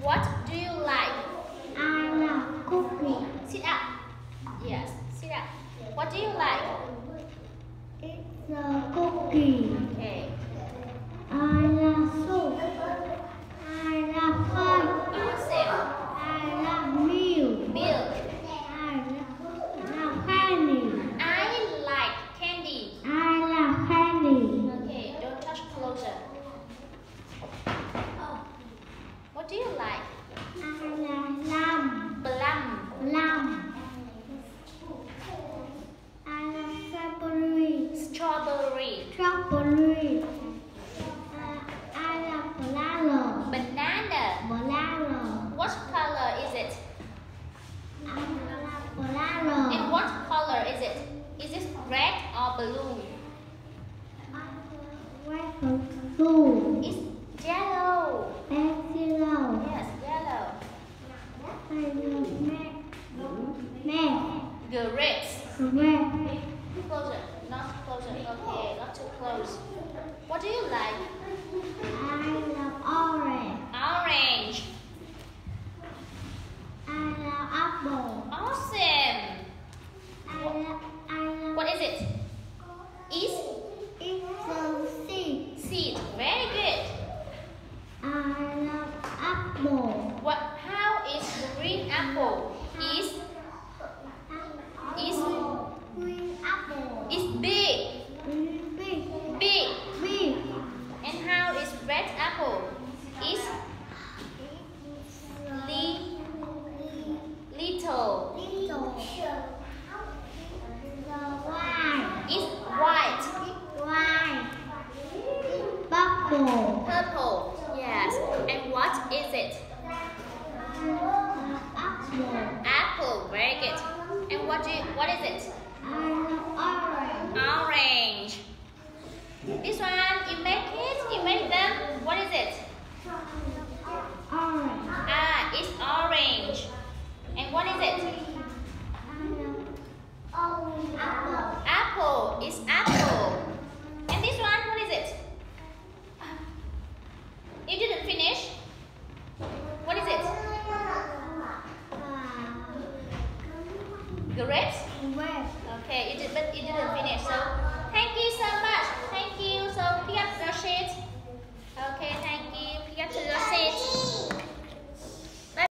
What do you like? I love cookie. Sit up. Yes, sit up. What do you like? It's a cookie. Okay. I love soup. I love pie. Awesome. I love milk. Milk. I love candy. I like candy. I love candy. Okay, don't touch closer. What do you like? I love lamb. Plum. Lamb. I love strawberry. Strawberry. Strawberry. I love banana. Banana. Banana. What color is it? I love banana. And what color is it? Is it red or blue? Red blue. It's yellow. Red yellow. Yes, yellow. I love red. Grapes. Red. Closer. Not closer. Okay, not too close. What do you like? I love orange. Orange. I love apple. Awesome. I love. What is it? Is It's a seed. seed. Very good. I love apple. What? How is green apple? Is Green apple. big. Big. Big. Big. And how is red apple? Is little. Little. White. Is white. White. Purple. Purple. Yes. And what is it? Apple. Apple. Very good. And what is it? I love orange. Orange. This one, you make it. You make them. What is it? Orange. Ah, it's orange. And what is it?